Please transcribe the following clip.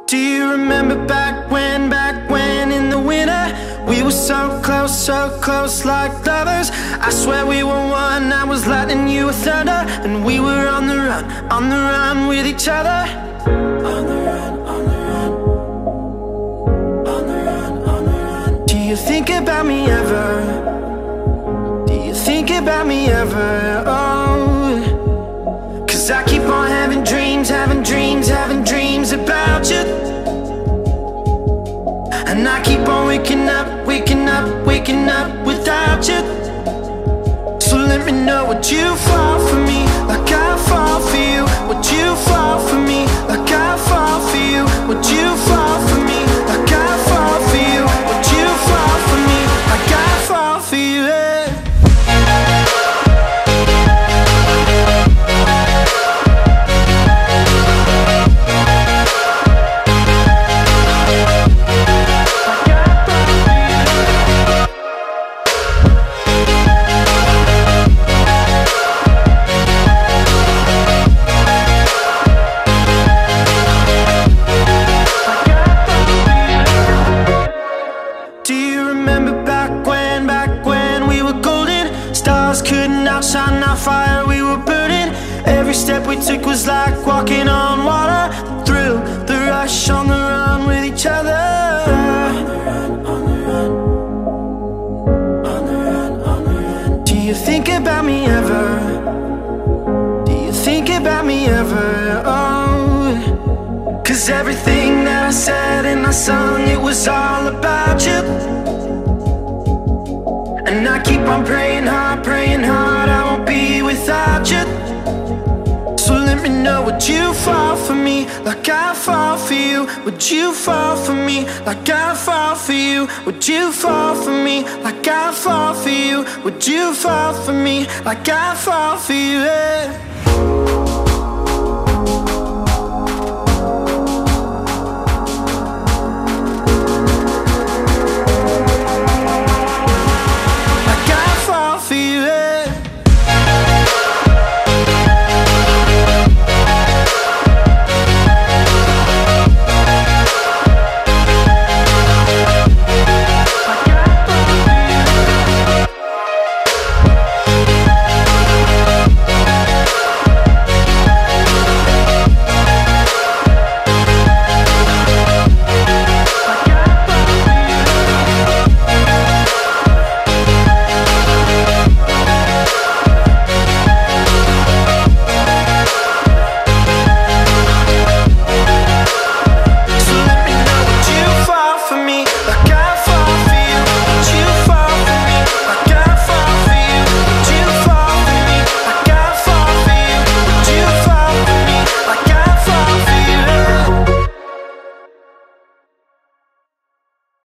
Do you remember back when in the winter we were so close like lovers? I swear we were one, I was lightning, you were thunder, and we were on the run with each other. On the run, on the run, on the run, on the run. Do you think about me ever? Do you think about me ever? Oh, 'cause I keep on having dreams about you. And I keep on waking up without you. So let me know, would you fall for me like I fall for you? Would you fall for me like I fall for you? Would you fall for me like I fall for you? Would you fall for me like I fall for you? Yeah. Outshine our fire, we were burning. Every step we took was like walking on water. The thrill, the rush, on the run with each other. On the run, on the run, on the run, on the run. Do you think about me ever? Do you think about me ever? Oh, 'cause everything that I said and I sung, it was all about you. And I keep on praying hard, I won't be without you. So let me know, would you fall for me like I fall for you? Would you fall for me like I fall for you? Would you fall for me like I fall for you? Would you fall for me like I fall for you? Yeah.